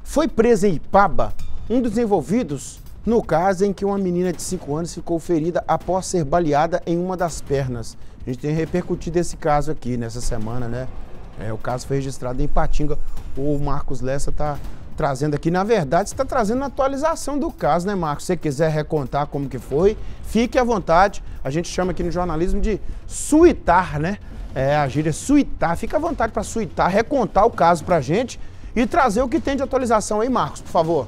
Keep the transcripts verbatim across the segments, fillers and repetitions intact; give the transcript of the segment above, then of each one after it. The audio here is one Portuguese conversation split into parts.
Foi preso em Ipaba um dos envolvidos no caso em que uma menina de cinco anos ficou ferida após ser baleada em uma das pernas. A gente tem repercutido esse caso aqui nessa semana, né? É, o caso foi registrado em Ipatinga. O Marcos Lessa está trazendo aqui. Na verdade, está trazendo a atualização do caso, né, Marcos? Se você quiser recontar como que foi, fique à vontade. A gente chama aqui no jornalismo de suitar, né? É, a gíria suitar. Fica à vontade para suitar, recontar o caso para a gente e trazer o que tem de atualização aí, Marcos, por favor.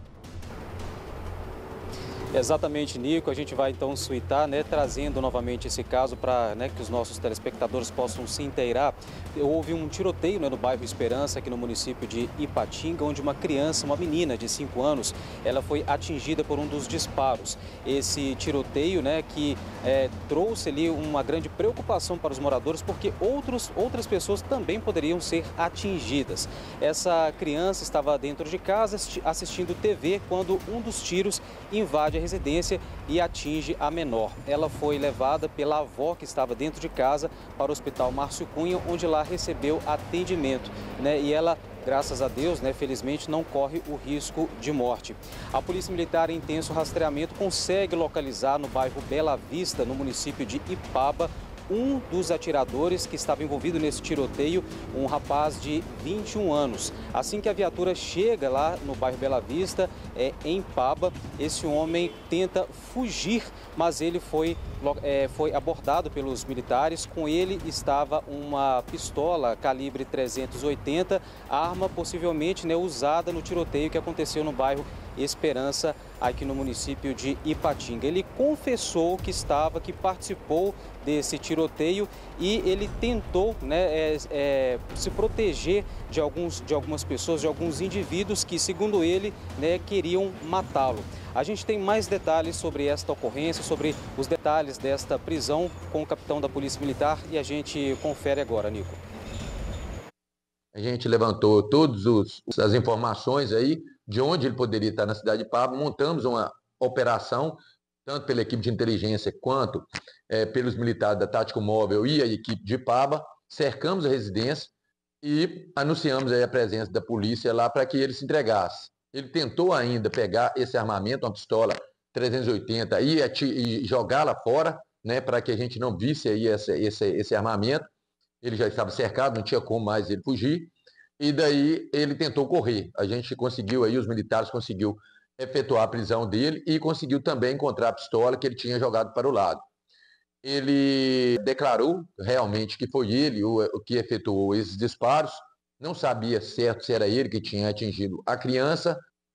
Exatamente, Nico. A gente vai então suitar, né, trazendo novamente esse caso para, né, que os nossos telespectadores possam se inteirar. Houve um tiroteio, né, no bairro Esperança, aqui no município de Ipatinga, onde uma criança, uma menina de cinco anos, ela foi atingida por um dos disparos. Esse tiroteio, né, que é, trouxe ali uma grande preocupação para os moradores, porque outros, outras pessoas também poderiam ser atingidas. Essa criança estava dentro de casa assistindo T V quando um dos tiros invade a residência e atinge a menor. Ela foi levada pela avó que estava dentro de casa para o Hospital Márcio Cunha, onde lá recebeu atendimento, né? E ela, graças a Deus, né, felizmente não corre o risco de morte. A Polícia Militar, em intenso rastreamento, consegue localizar no bairro Bela Vista, no município de Ipaba, um dos atiradores que estava envolvido nesse tiroteio, um rapaz de vinte e um anos. Assim que a viatura chega lá no bairro Bela Vista, é, em Ipaba, esse homem tenta fugir, mas ele foi, é, foi abordado pelos militares. Com ele estava uma pistola calibre trezentos e oitenta, arma possivelmente, né, usada no tiroteio que aconteceu no bairro Esperança, aqui no município de Ipatinga. Ele confessou que estava, que participou desse tiroteio e ele tentou, né, é, é, se proteger de, alguns, de algumas pessoas, de alguns indivíduos que, segundo ele, né, queriam matá-lo. A gente tem mais detalhes sobre esta ocorrência, sobre os detalhes desta prisão com o capitão da Polícia Militar e a gente confere agora, Nico. A gente levantou todas as informações aí de onde ele poderia estar na cidade de Ipaba, montamos uma operação, tanto pela equipe de inteligência quanto é, pelos militares da Tático Móvel e a equipe de Ipaba, cercamos a residência e anunciamos aí a presença da polícia lá para que ele se entregasse. Ele tentou ainda pegar esse armamento, uma pistola trezentos e oitenta, e, e jogá-la fora, né, para que a gente não visse aí esse, esse, esse armamento. Ele já estava cercado, não tinha como mais ele fugir. E daí ele tentou correr. A gente conseguiu aí, os militares conseguiu efetuar a prisão dele e conseguiu também encontrar a pistola que ele tinha jogado para o lado. Ele declarou realmente que foi ele o, o que efetuou esses disparos. Não sabia certo se era ele que tinha atingido a criança.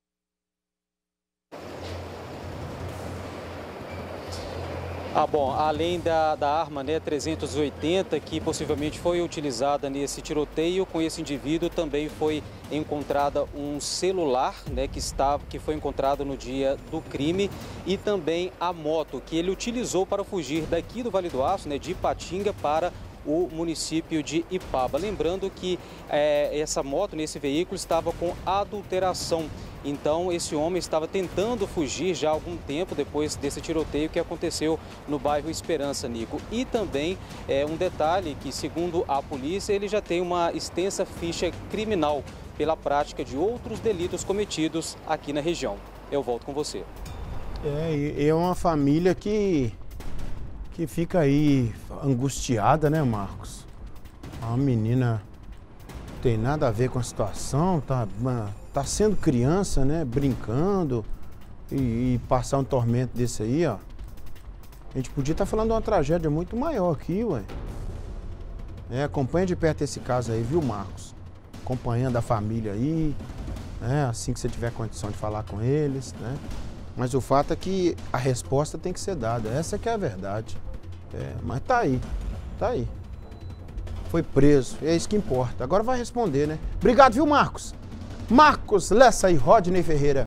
Ah, bom, além da, da arma, né, trezentos e oitenta, que possivelmente foi utilizada nesse tiroteio, com esse indivíduo também foi encontrada um celular, né, que, estava, que foi encontrado no dia do crime, e também a moto que ele utilizou para fugir daqui do Vale do Aço, né, de Ipatinga para o município de Ipaba. Lembrando que é, essa moto, nesse veículo, estava com adulteração. Então, esse homem estava tentando fugir já há algum tempo depois desse tiroteio que aconteceu no bairro Esperança, Nico. E também é, um detalhe que, segundo a polícia, ele já tem uma extensa ficha criminal pela prática de outros delitos cometidos aqui na região. Eu volto com você. É, e é uma família que... que fica aí angustiada, né, Marcos? A menina não tem nada a ver com a situação, tá, tá sendo criança, né, brincando e, e passar um tormento desse aí, ó. A gente podia estar falando de uma tragédia muito maior aqui, ué. É, acompanha de perto esse caso aí, viu, Marcos? Acompanhando a família aí, né, assim que você tiver condição de falar com eles, né? Mas o fato é que a resposta tem que ser dada, essa que é a verdade. É, mas tá aí, tá aí. Foi preso, é isso que importa. Agora vai responder, né? Obrigado, viu, Marcos? Marcos Lessa e Rodney Ferreira.